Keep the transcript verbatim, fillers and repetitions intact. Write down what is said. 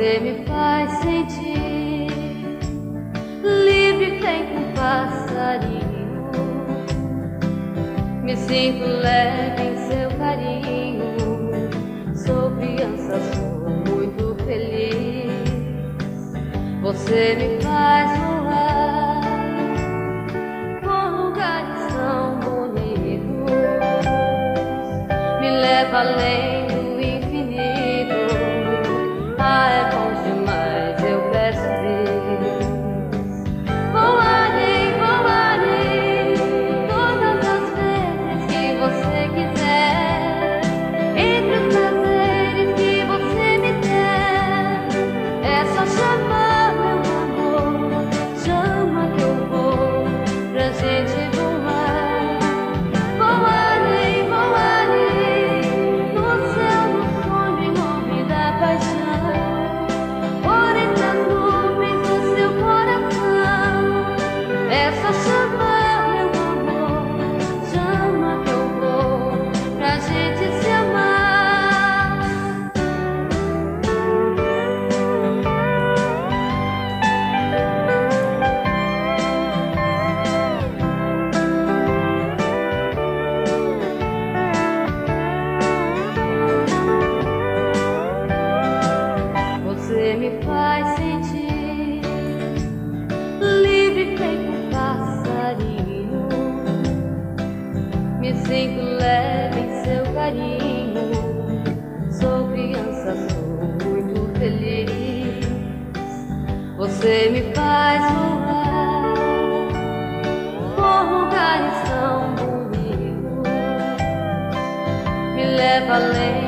Você me faz sentir livre feito um passarinho. Me sinto leve em seu carinho. Sou criança, sou muito feliz. Você me faz voar por lugares tão bonitos. Me leva além do infinito. Ah, é bom demais, eu peço Deus. Voarei, voarei todas as vezes que você quiser, entre os prazeres que você me der. É só chamar, meu amor, chama que eu vou pra gente voar. Voarei, voarei no céu do sonho em nome da paixão. É só chamar, meu amor, chama que eu vou pra gente se amar. Você me faz sentir livre feito passarinho. Me sinto leve em seu carinho. Sou criança, sou muito feliz. Você me faz voar por lugares tão bonitos. Me leva além